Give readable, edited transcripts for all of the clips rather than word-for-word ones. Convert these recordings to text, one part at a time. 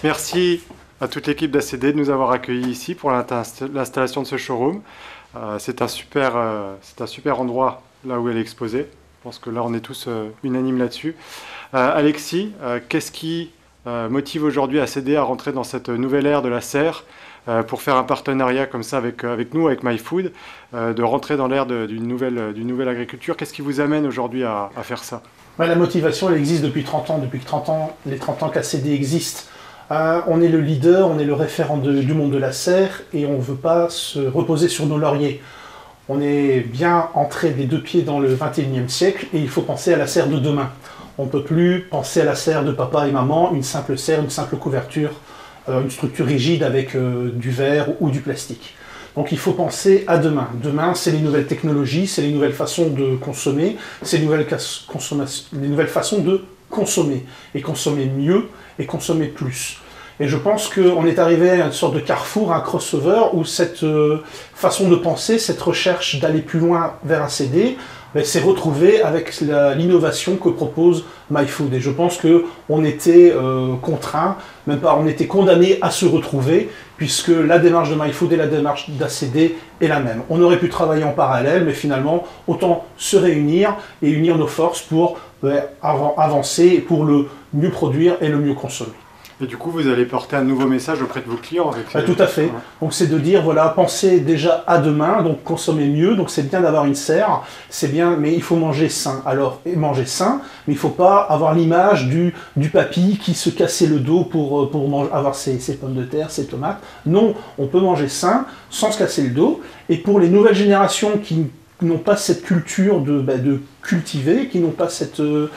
merci à toute l'équipe d'ACD de nous avoir accueillis ici pour l'installation de ce showroom. C'est un super endroit là où elle est exposée. Je pense que là on est tous unanimes là-dessus. Alexis, qu'est-ce qui motive aujourd'hui ACD à rentrer dans cette nouvelle ère de la serre pour faire un partenariat comme ça avec nous, avec MyFood, de rentrer dans l'ère d'une nouvelle agriculture? Qu'est-ce qui vous amène aujourd'hui à faire ça? La motivation, elle existe depuis 30 ans. Depuis les 30 ans qu'ACD existe. On est le leader, on est le référent du monde de la serre et on ne veut pas se reposer sur nos lauriers. On est bien entré des deux pieds dans le 21e siècle et il faut penser à la serre de demain. On ne peut plus penser à la serre de papa et maman, une simple serre, une simple couverture, une structure rigide avec du verre ou du plastique. Donc il faut penser à demain. Demain, c'est les nouvelles technologies, c'est les nouvelles façons de consommer, c'est les nouvelles façons de consommer. Et consommer mieux et consommer plus. Et je pense qu'on est arrivé à une sorte de carrefour, un crossover, où cette façon de penser, cette recherche d'aller plus loin vers ACD, s'est retrouvée avec l'innovation que propose MyFood. Et je pense qu'on était contraint, même pas, on était condamné à se retrouver, puisque la démarche de MyFood et la démarche d'ACD est la même. On aurait pu travailler en parallèle, mais finalement, autant se réunir et unir nos forces pour avancer, pour le mieux produire et le mieux consommer. Et du coup, vous allez porter un nouveau message auprès de vos clients avec Tout à fait. Donc c'est de dire, voilà, pensez déjà à demain, donc consommer mieux. Donc c'est bien d'avoir une serre, c'est bien, mais il faut manger sain. Alors, manger sain, mais il ne faut pas avoir l'image du papy qui se cassait le dos pour avoir ses pommes de terre, ses tomates. Non, on peut manger sain sans se casser le dos. Et pour les nouvelles générations qui n'ont pas cette culture de cultiver, qui n'ont pas ces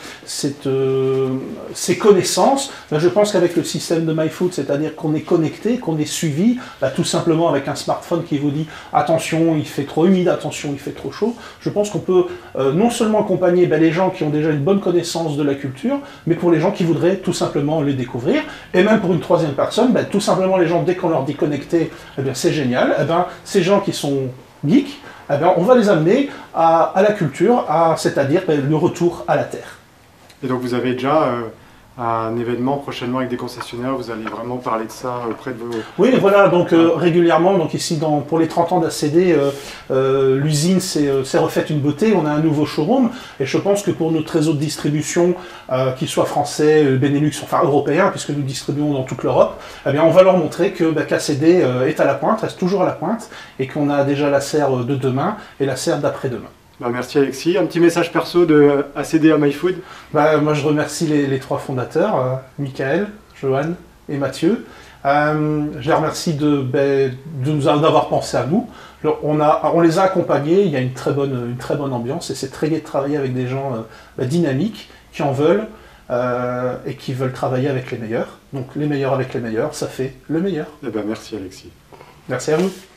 connaissances, je pense qu'avec le système de MyFood, c'est-à-dire qu'on est connecté, qu'on est suivi, tout simplement avec un smartphone qui vous dit « attention, il fait trop humide, attention, il fait trop chaud », je pense qu'on peut non seulement accompagner les gens qui ont déjà une bonne connaissance de la culture, mais pour les gens qui voudraient tout simplement les découvrir, et même pour une troisième personne, tout simplement les gens, dès qu'on leur dit connecté, c'est génial, ces gens qui sont geeks, on va les amener à la culture, c'est-à-dire le retour à la terre. Et donc vous avez déjà un événement prochainement avec des concessionnaires, vous allez vraiment parler de ça auprès de vos... Oui, voilà, donc régulièrement, donc ici pour les 30 ans d'ACD, l'usine s'est refaite une beauté, on a un nouveau showroom, et je pense que pour notre réseau de distribution, qu'il soit français, Benelux, enfin européen, puisque nous distribuons dans toute l'Europe, on va leur montrer qu'ACD est à la pointe, reste toujours à la pointe, et qu'on a déjà la serre de demain et la serre d'après-demain. Merci Alexis. Un petit message perso de ACD à MyFood? Moi je remercie les trois fondateurs, Michael, Johan et Mathieu. Je les remercie de nous avoir pensé à nous. On les a accompagnés, il y a une très bonne ambiance et c'est très gai de travailler avec des gens dynamiques qui en veulent et qui veulent travailler avec les meilleurs. Donc les meilleurs avec les meilleurs, ça fait le meilleur. Merci Alexis. Merci à vous.